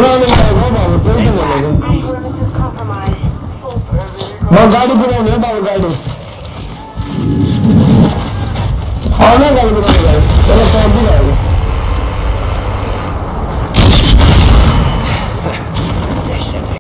पुराने बाबा बाबा कोई तो बोलेगा बाबा गाड़ी पुरानी है बाबा गाड़ी हाँ ना गाड़ी पुरानी गाड़ी चलो चाबी लाओगे